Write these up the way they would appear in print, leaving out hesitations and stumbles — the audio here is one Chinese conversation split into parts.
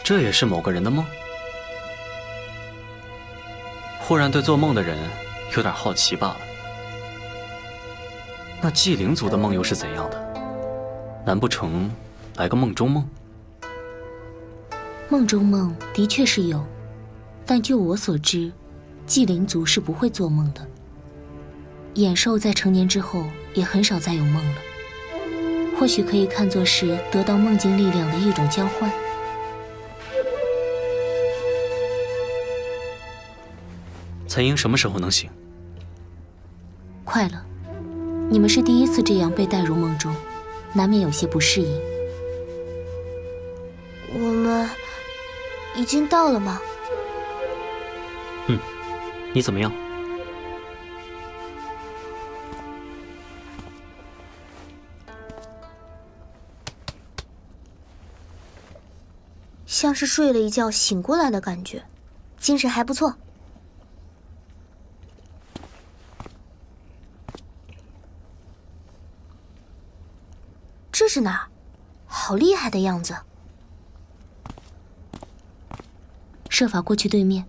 这也是某个人的梦？忽然对做梦的人有点好奇罢了。那纪灵族的梦又是怎样的？难不成来个梦中梦？ 梦中梦的确是有，但就我所知，纪灵族是不会做梦的。野兽在成年之后也很少再有梦了，或许可以看作是得到梦境力量的一种交换。 岑英什么时候能醒？ 快了，你们是第一次这样被带入梦中，难免有些不适应。 我们已经到了吗？ 你怎么样？ 像是睡了一觉醒过来的感觉，精神还不错。这是哪儿？好厉害的样子！ 设法过去对面。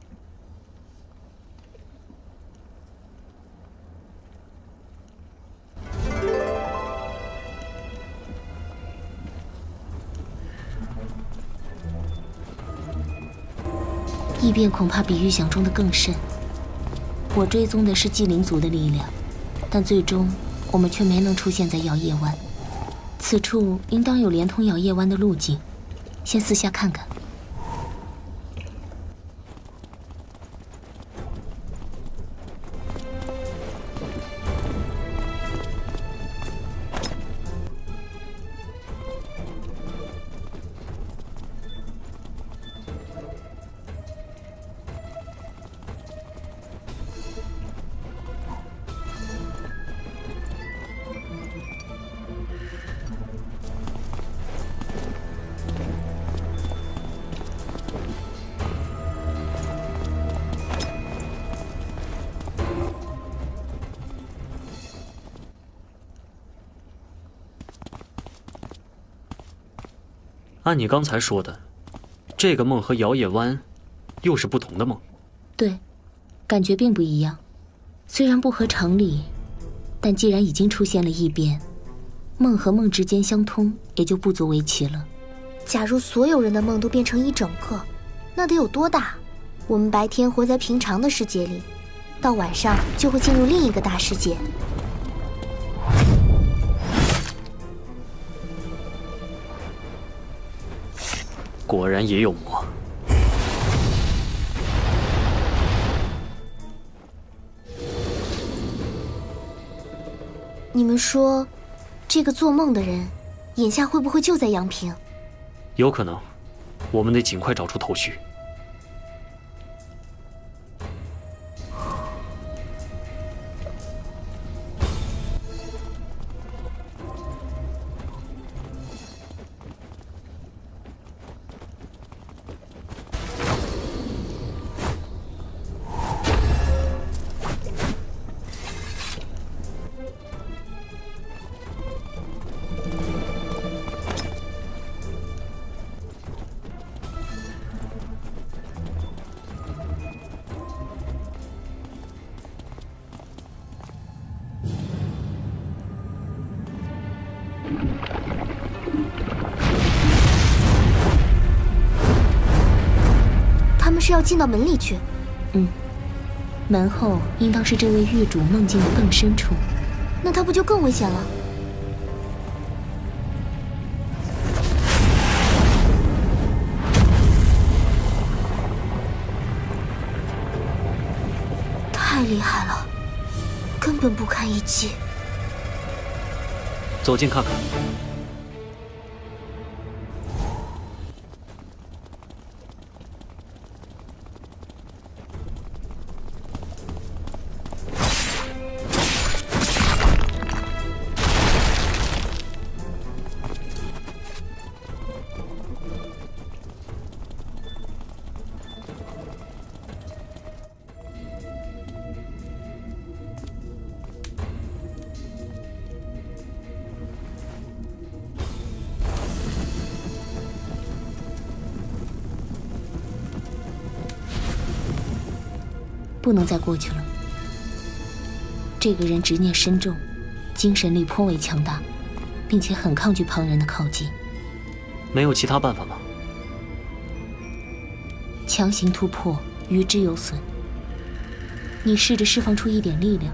异变恐怕比预想中的更甚。我追踪的是纪灵族的力量，但最终我们却没能出现在摇曳湾。此处应当有连通摇曳湾的路径，先四下看看。 按你刚才说的，这个梦和摇曳湾又是不同的梦。 对，感觉并不一样。虽然不合常理，但既然已经出现了异变，梦和梦之间相通也就不足为奇了。 假如所有人的梦都变成一整个，那得有多大？我们白天活在平常的世界里，到晚上就会进入另一个大世界。 果然也有魔。 你们说，这个做梦的人，眼下会不会就在阳平？ 有可能，我们得尽快找出头绪。 他们是要进到门里去？ 门后应当是这位狱主梦境的更深处。 那他不就更危险了？太厉害了，根本不堪一击。 走近看看。 不能再过去了。这个人执念深重，精神力颇为强大，并且很抗拒旁人的靠近。 没有其他办法吗？ 强行突破，于之有损。你试着释放出一点力量。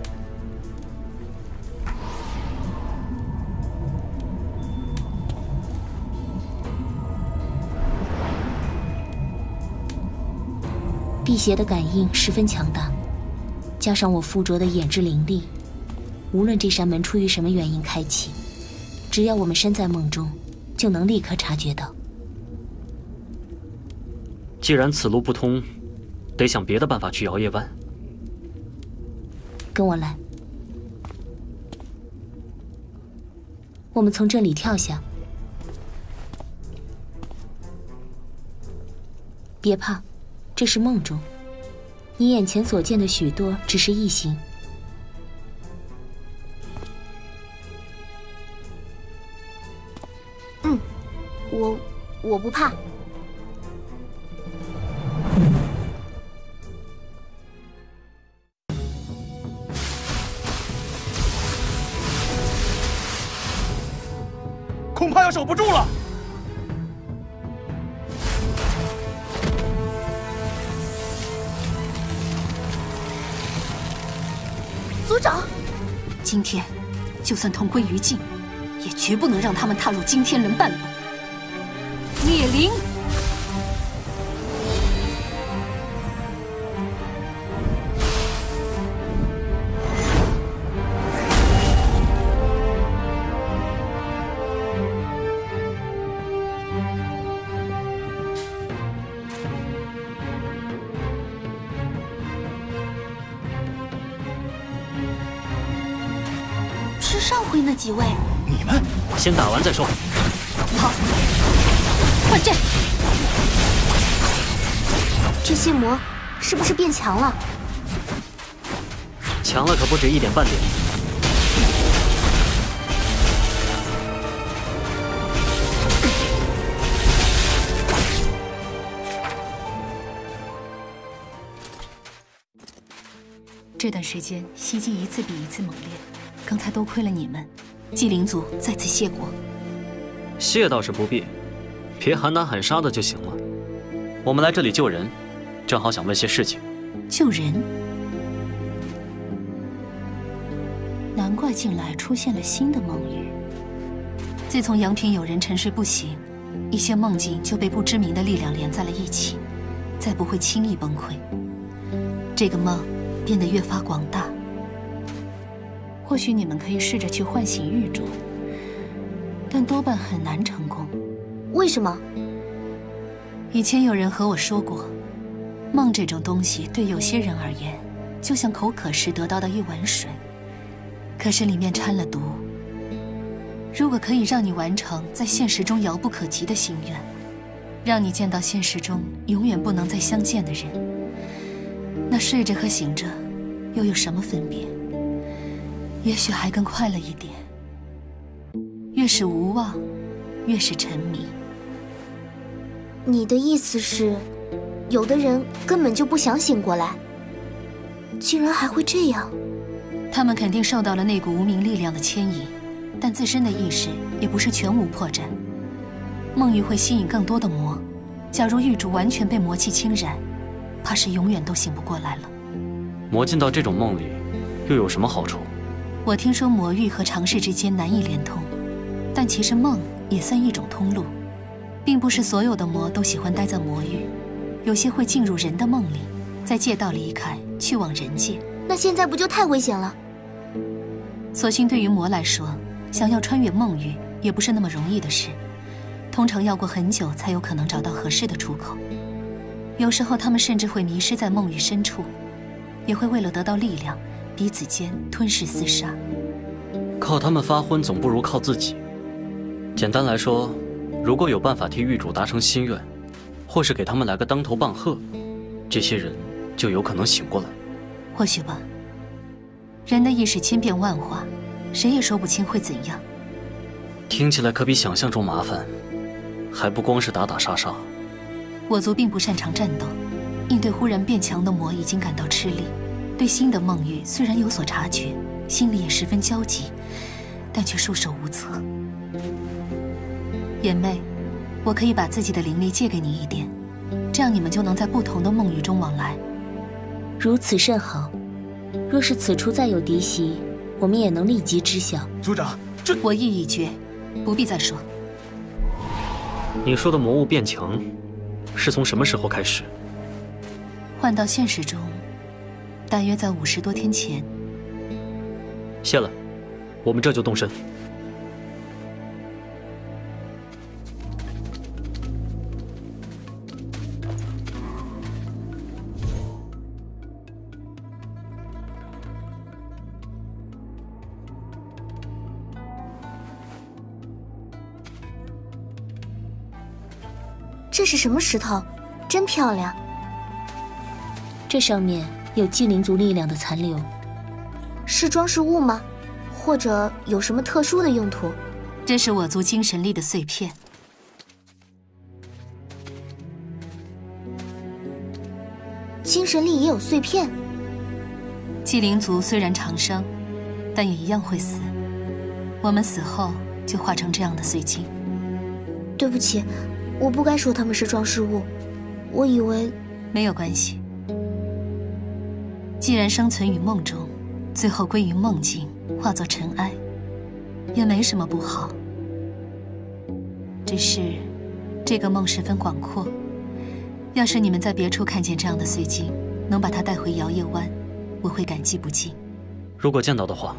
辟邪的感应十分强大，加上我附着的眼之灵力，无论这扇门出于什么原因开启，只要我们身在梦中，就能立刻察觉到。 既然此路不通，得想别的办法去摇曳湾。 跟我来，我们从这里跳下。别怕，这是梦中，你眼前所见的许多只是异形。 我不怕。 恐怕要守不住了。 族长， 今天就算同归于尽，也绝不能让他们踏入惊天人半步。灭灵！ 是上回那几位。 你们先打完再说。 好，换阵。 这些魔是不是变强了？ 强了可不止一点半点。 这段时间袭击一次比一次猛烈，刚才多亏了你们，祭灵族在此谢过。 谢倒是不必，别喊打喊杀的就行了。我们来这里救人，正好想问些事情。 救人？难怪近来出现了新的梦域。自从阳平有人沉睡不醒，一些梦境就被不知名的力量连在了一起，再不会轻易崩溃。这个梦变得越发广大。或许你们可以试着去唤醒玉主，但多半很难成功。 为什么？ 以前有人和我说过，梦这种东西对有些人而言，就像口渴时得到的一碗水，可是里面掺了毒。如果可以让你完成在现实中遥不可及的心愿，让你见到现实中永远不能再相见的人，那睡着和醒着又有什么分别？也许还更快乐一点。越是无望，越是沉迷。 你的意思是，有的人根本就不想醒过来，竟然还会这样？ 他们肯定受到了那股无名力量的牵引，但自身的意识也不是全无破绽。梦域会吸引更多的魔，假如玉主完全被魔气侵染，怕是永远都醒不过来了。 魔进到这种梦里，又有什么好处？ 我听说魔域和常世之间难以连通，但其实梦也算一种通路，并不是所有的魔都喜欢待在魔域，有些会进入人的梦里，在界道离开，去往人界。 那现在不就太危险了？ 所幸对于魔来说，想要穿越梦域也不是那么容易的事，通常要过很久才有可能找到合适的出口。有时候他们甚至会迷失在梦域深处，也会为了得到力量，彼此间吞噬厮杀。 靠他们发昏总不如靠自己。简单来说，如果有办法替狱主达成心愿，或是给他们来个当头棒喝，这些人就有可能醒过来。 或许吧。人的意识千变万化，谁也说不清会怎样。 听起来可比想象中麻烦，还不光是打打杀杀。 我族并不擅长战斗， 应对忽然变强的魔已经感到吃力，对新的梦域虽然有所察觉，心里也十分焦急，但却束手无策。眼妹，我可以把自己的灵力借给你一点，这样你们就能在不同的梦域中往来。 如此甚好。若是此处再有敌袭，我们也能立即知晓。 族长，这我意已决，不必再说。 你说的魔物变强，是从什么时候开始？ 换到现实中，大约在50多天前。 谢了，我们这就动身。 这是什么石头？真漂亮。 这上面有祭灵族力量的残留。 是装饰物吗？或者有什么特殊的用途？ 这是我族精神力的碎片。 精神力也有碎片？ 祭灵族虽然长生，但也一样会死。我们死后就化成这样的碎晶。 对不起，我不该说它们是装饰物，我以为…… 没有关系。既然生存于梦中，最后归于梦境，化作尘埃，也没什么不好。只是，这个梦十分广阔，要是你们在别处看见这样的碎晶，能把它带回摇曳湾，我会感激不尽。 如果见到的话。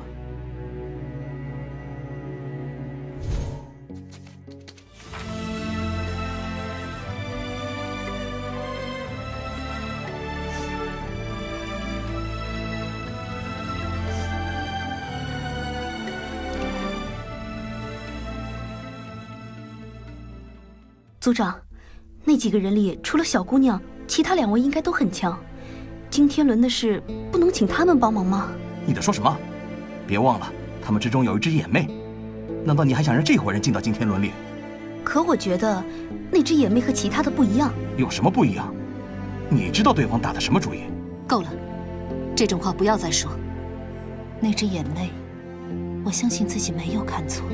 族长，那几个人里除了小姑娘，其他2位应该都很强。惊天轮的事，不能请他们帮忙吗？ 你在说什么？别忘了，他们之中有一只眼妹。难道你还想让这伙人进到惊天轮里？ 可我觉得，那只眼妹和其他的不一样。 有什么不一样？你知道对方打的什么主意？ 够了，这种话不要再说。那只眼妹，我相信自己没有看错。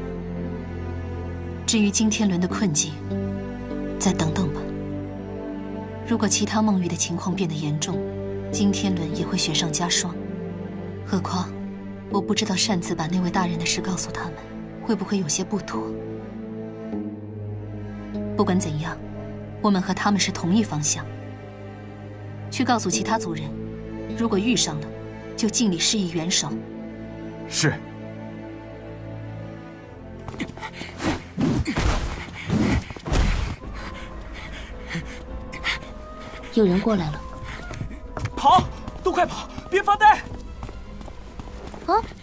至于惊天轮的困境，再等等吧。如果其他梦域的情况变得严重，惊天轮也会雪上加霜。何况，我不知道擅自把那位大人的事告诉他们，会不会有些不妥。不管怎样，我们和他们是同一方向。去告诉其他族人，如果遇上了，就尽力施以援手。 是。 有人过来了。 跑！都快跑！别发呆！ 啊！